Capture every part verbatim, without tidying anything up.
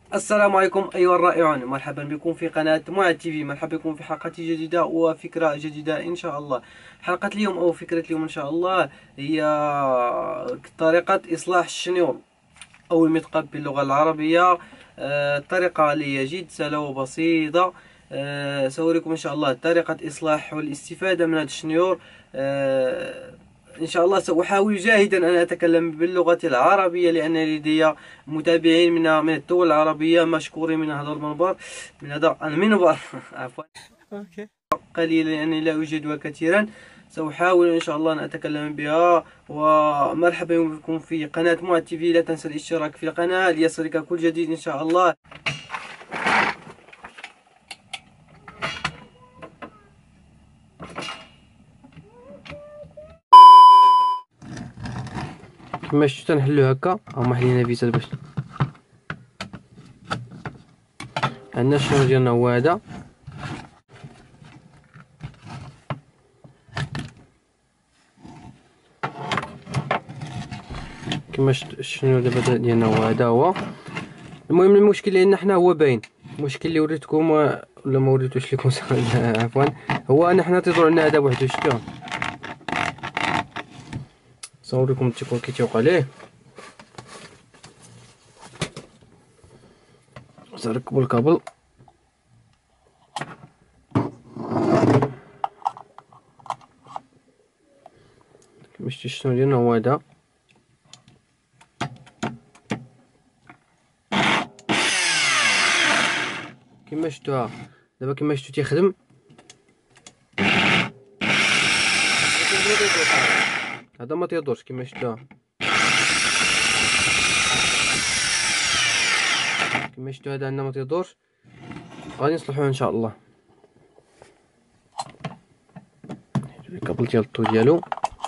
السلام عليكم أيها الرائعون، مرحبا بكم في قناة معد تي في. مرحبا بكم في حلقة جديدة وفكرة جديدة إن شاء الله. حلقة اليوم أو فكرة اليوم إن شاء الله هي طريقة إصلاح الشنيور أو المثقب باللغة العربية. آه، الطريقة اللي هي جد سهلة وبسيطة. آه، سأوريكم إن شاء الله طريقة إصلاح والاستفادة من هذا الشنيور. آه، إن شاء الله سأحاول جاهدا أن أتكلم باللغة العربية، لأن لدي متابعين من من الدول العربية مشكورين من هذا المنبر من هذا المنبر عفوا اوكي. قليلا لأنني لا أوجدها كثيرا. سأحاول إن شاء الله أن أتكلم بها. ومرحبا بكم في قناة معد تي في. لا تنسى الاشتراك في القناة ليصلك كل جديد إن شاء الله. كما شفتوا تنحلو هكا، هما حلينا فيزات باش عندنا الشنور ديالنا هو هذا. كما شفتوا الشنور دابا ديالنا هو هذا هو. المهم المشكل اللي عندنا حنا هو باين، المشكل اللي وريتكم ولا ما وريتوش لكم عفوا، هو ان حنا تيدور عندنا هذا بوحدو. شفتوه؟ صوريكم التيكون كي تيوقع ليه. نركبوا الكابل. كما شفتوا الشنور ديالنا هو هذا. كما شفتوها دابا، كما شفتوا تيخدم. هذا ما تيدورش كما شفتوها. كما شفتوا هذا عندنا ما تيدورش، غادي نصلحوه ان شاء الله. الكابل ديال الطو ديالو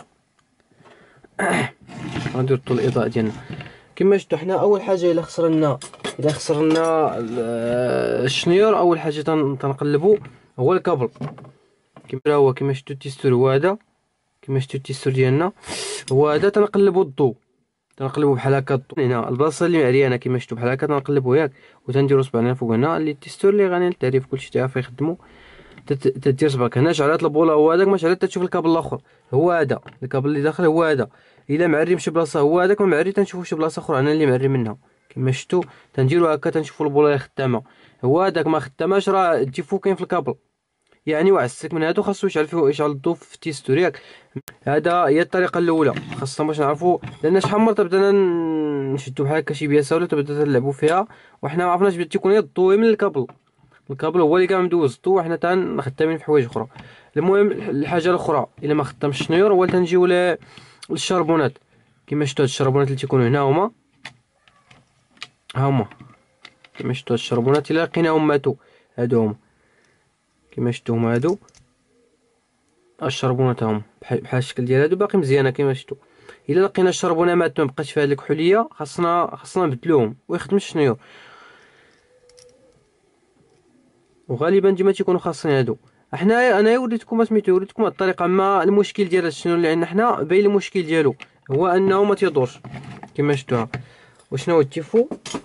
غندير الطو الاضاءه ديالنا. كما شفتوا حنا اول حاجه الا خسرنا الا خسرنا الشنيور، اول حاجه تنقلبو هو الكابل. كما هو كما شفتوا التيستور هو هذا. كما شفتوا التيستور ديالنا هو هذا. تنقلبو الضو، تنقلبو بحال هكا الضو هنا البلاصه اللي معريانه. كما شفتوا بحال هكا تنقلبو ياك، وتنديرو صبعنا فوق هنا اللي التيستور اللي غني التعريف كلشي تعرف يخدمو. تدير صبعك هنا، شعلات البوله هو هذاك، ما شعلات تشوف الكابل الاخر هو هذا. الكابل اللي داخل هو هذا. الا معري مشي بلاصه هو هذاك، ما معري تنشوفو شي بلاصه اخرى انا اللي معري منها. كما شفتوا تنديرو هكا تنشوفو البوله خدامه. هو هذاك ما خداماش راه الديفو كاين في الكابل، يعني وعسك من هادو خاصو يشعل فيه يشعل الضو في التيستور ياك. هذا هي الطريقه الاولى خاصنا باش نعرفوا، لان شحال من مره بدانا نشدو بحال هكا شي بياسه ولا تبدا تلعبوا فيها وحنا ما عرفناش تيكون هي الضو من الكابل. الكابل هو اللي كان مدوز الضو، وحنا تان خدامين في حوايج اخرى. المهم الحاجه الاخرى الا ما خدامش الشنيور هو تنجيو للشربونات. كما شفتوا هاد الشربونات اللي تيكونوا هنا هما هما كما شفتوا هاد الشربونات الا لقيناهم ماتوا هادو هما. كما شفتوا هما هادو الشربونات هما بحال الشكل ديال هادو باقي مزيانه. كما شفتوا الا لقينا الشربونه مات ما بقاش فيها ديك الحليه، خاصنا خاصنا نبدلوهم ويخدم الشنيور. وغالبا ديما تيكونوا خاصين هادو. احنا انا وريتكم سميتو وريتكم هاد الطريقه، اما المشكل ديال هاد الشنيور اللي عندنا حنا باين المشكل ديالو هو انه ما تيدورش. كما شفتوها وشنو هو التيفو.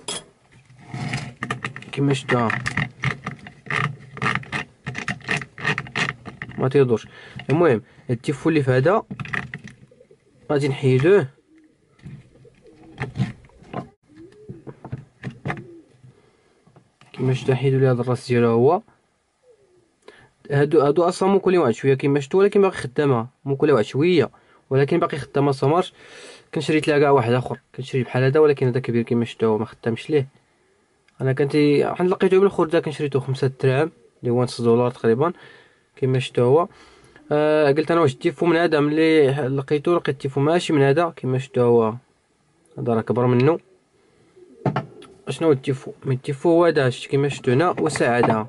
كما شفتوها ما تيدورش. المهم التيفو اللي في هذا غادي نحيدوه. كما شفتوا نحيدو ليه هذا الراس ديالو. هو هادو هادو اصلا موكولين واحد شويه كما شفتوا، ولكن باقي خدامه موكوله واحد شويه ولكن باقي خدامه صمارش. كنشري تلاقى واحد اخر كنشري بحال هذا، ولكن هذا كبير كما شفتوا ما خدامش ليه. انا كنت حنا لقيته بالخرده كنشريته خمسة دراهم اللي هو نص دولار تقريبا. كما شفتوا هو آه قلت انا واش التيفو من هذا، ملي لقيته لقيت التيفو ماشي من هذا. كما شفتوا هو هذا راه كبر منه. شنو هو التيفو؟ من التيفو هو هذا كما شفتوا هنا وساعدها.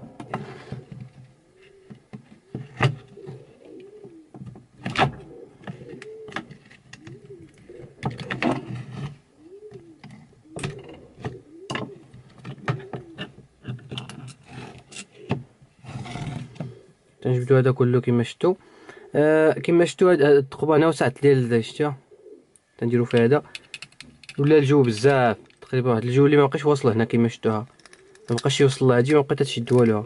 تنجبدو هذا كله كما شفتوا. آه كما شفتوا هاد الثقبه هنا وسعت ليه شفتوا تنديرو فيها هذا. ولا الجو بزاف تقريبا واحد الجو اللي ما بقاش واصل هنا كما شفتوها. مبقاش يوصل لها هادي، مبقيت تشد والو.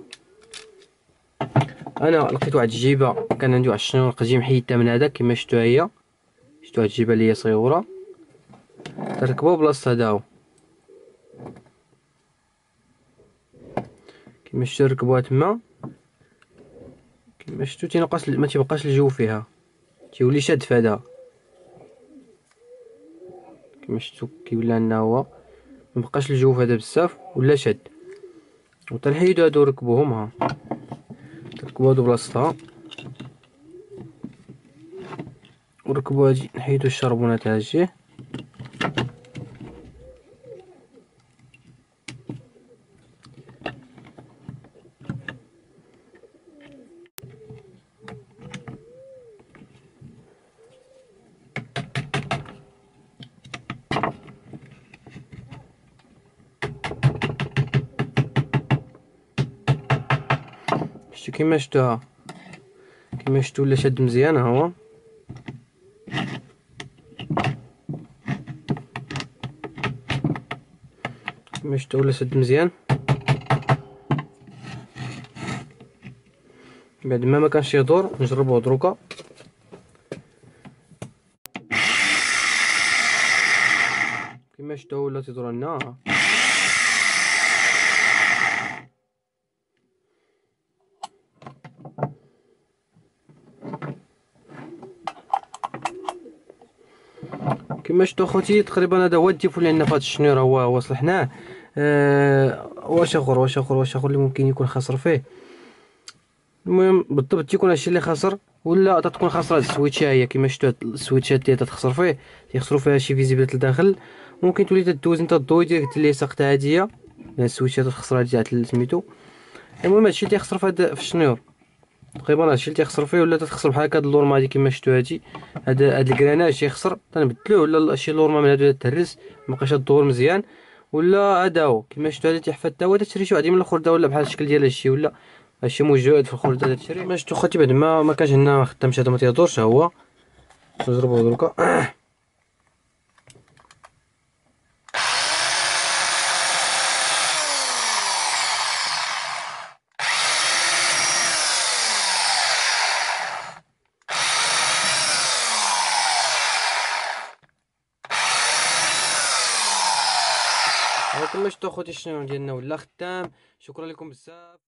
انا لقيت واحد الجيبه كان عندي واحد الشنيور قديم حيدتها من هذا كما شفتوها هي، شفتوا هاد الجيبه اللي هي صغيره تركبوها بلاصه هذا هو كما شفتوا ركبوها تما. كما شفتوا تينقص ما تيبقاش الجو فيها، تيولي شاد في هذا كما شفتوا كيولي لنا هو مبقاش الجو في هذا بزاف ولا شاد. وتنحيدو هادو ركبوهم ها تركبو هادو بلاصتها وركبو هادي نحيدو الشربونه تاع الجيه. شتو كيما شفتوها كيما شفتو ولا شاد مزيان ها هو. كيما شفتو ولا شاد مزيان. بعد ما ما كانش يدور نجربوه دروكا. كيما شفتو ولا تيدور لنا. كما شفتوا خوتي تقريبا هذا هو الديفو اللي عندنا في هذا الشنيور، هو هو صلحناه. أه واش اخر واش اخر واش اخر اللي ممكن يكون خاسر فيه. المهم بالضبط تيكون هادشي اللي خاسر ولا تتكون خاسره هاد السويتشه هي كما شفتوا هاد السويتشات ديال تتخسر فيه تيخسروا فيها شي فيزيبيليتي لداخل. ممكن تولي تدوز انت الضوي ديالك اللي ساقطه هاديه السويتشات تخسر هادي تاع سميتو. المهم هادشي اللي تيخسر في هاد في الشنيور تقريبا هادشي اللي تيخسر فيه، ولا تتخسر بحال هكا هاد اللورما هادي كما شفتوا هادي هاد هاد الكراناج تيخسر تنبدلوه، ولا شي لورما من هادو تهرس مبقاش الدور مزيان، ولا هذا هو كما شفتوا هذا تيحفظ حتى هو تشري شي واحد من الاخر ولا بحال الشكل ديال هادشي ولا هادشي موجود في الخرده هذا تشري. ما شفتوا خوتي بعد ما ما كانش عندنا خدامش هذا ما تيدورش ها هو نجربوه دروكا. كما شفتوا خوتي الشنيور ديالنا ولا خدام. شكرا لكم بزاف.